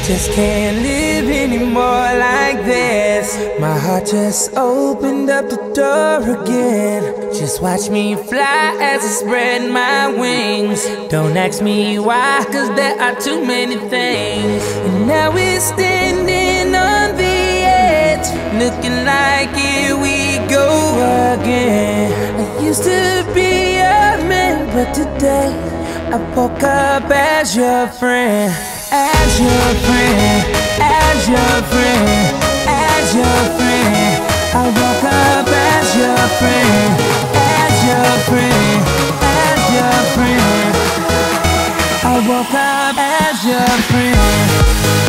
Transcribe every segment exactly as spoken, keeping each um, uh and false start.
just can't live anymore like this. My heart just opened up the door again. Just watch me fly as I spread my wings. Don't ask me why, cause there are too many things. And now we're standing on the edge, looking like here we go again. I used to be a man, but today I woke up as your friend. As your friend, as your friend, as your friend. I woke up as your friend, as your friend, as your friend. I woke up as your friend.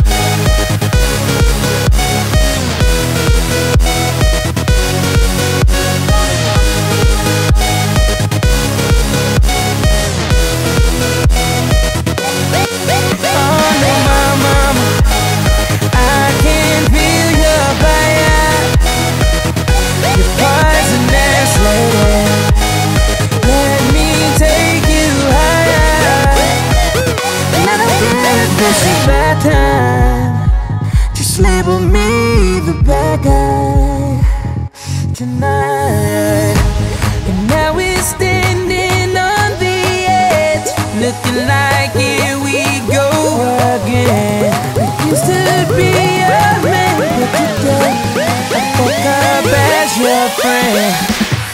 This is bad time. Just label me the bad guy tonight. And now we're standing on the edge, looking like here we go again. I used to be a man, but today I woke up as your friend.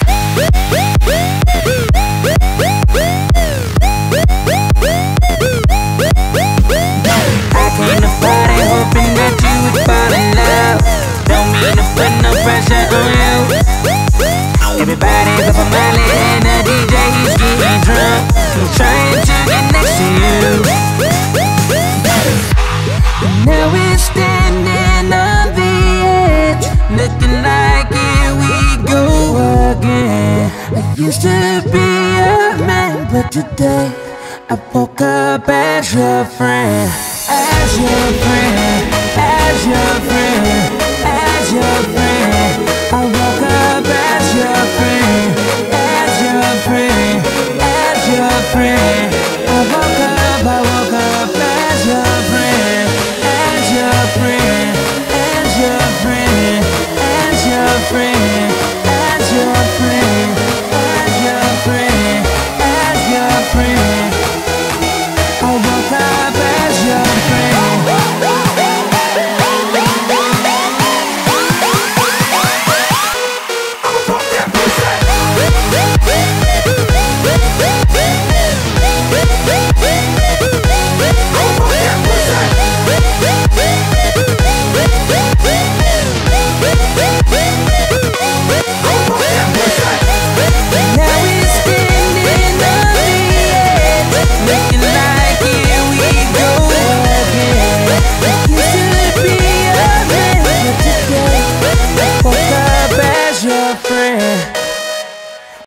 Everybody's up on Miley and the D J, he's getting drunk. I'm trying to get next to you. And now we're standing on the edge, looking like here we go again. I used to be a man, but today